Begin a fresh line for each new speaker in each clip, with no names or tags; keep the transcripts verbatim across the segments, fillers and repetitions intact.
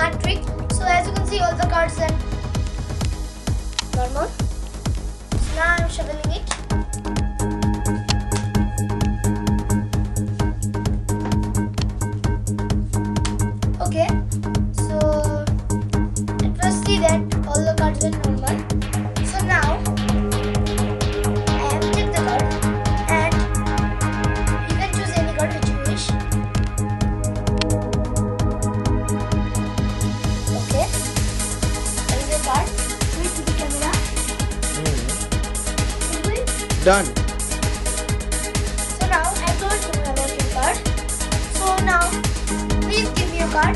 card trick. So as you can see, all the cards are normal. So now I'm shuffling it. Okay, so at first see that all the cards are normal. So now I have picked the card and you can choose any card which you wish. Okay, there is a card. Switch to the camera. Mm.
Done.
So now I told you about your card. So now please give me your card.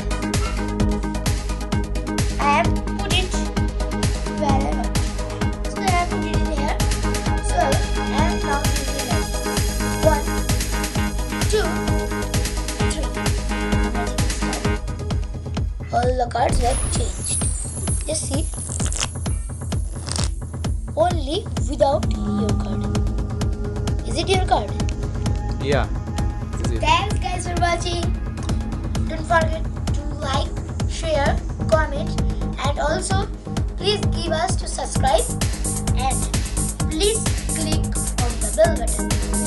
I have put it where I want. So I have put it in here. So I am now using it. One, two, three. All the cards were changed. Just see. Only without your card. Is it your card?
Yeah. This is it.
Thanks guys for watching. Don't forget to like, share, comment, and also please give us to subscribe and please click on the bell button.